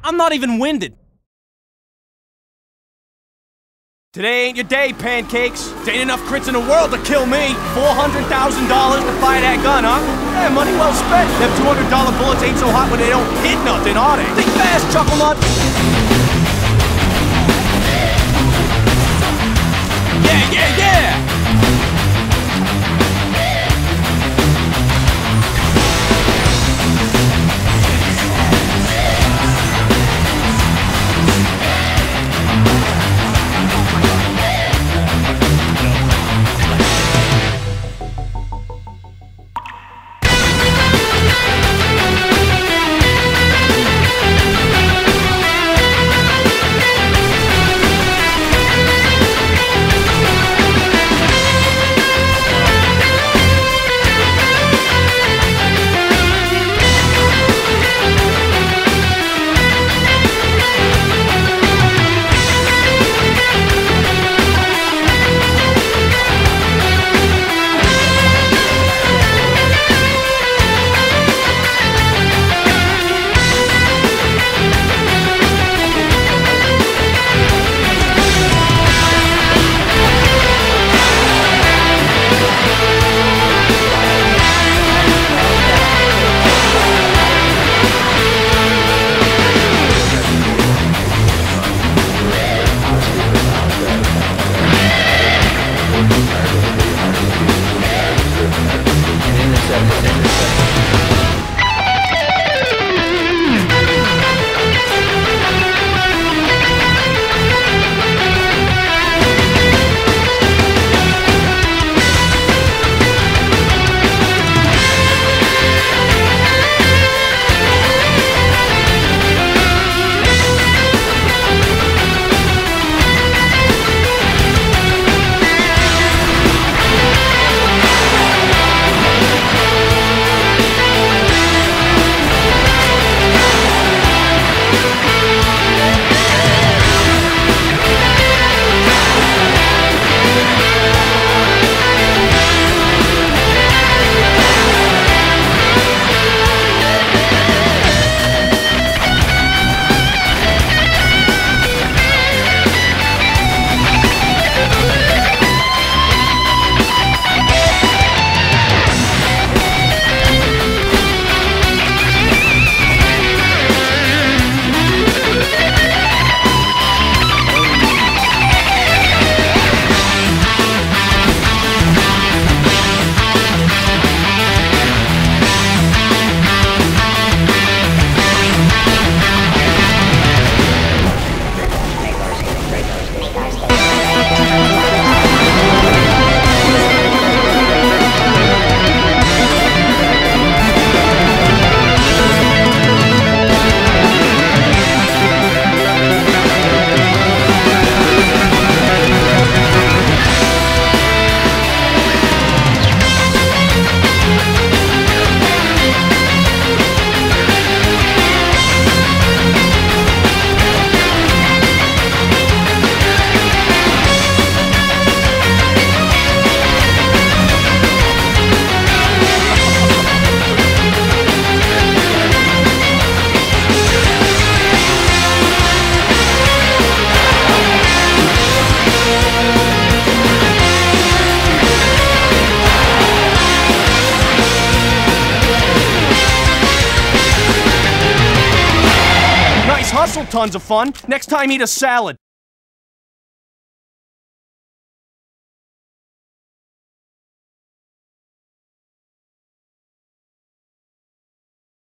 I'm not even winded. Today ain't your day, pancakes. There ain't enough crits in the world to kill me. $400,000 to fire that gun, huh? Yeah, money well spent. Them $200 bullets ain't so hot when they don't hit nothing, are they? Think fast, chuckle nut. Yeah, yeah, yeah! Tons of fun. Next time, eat a salad.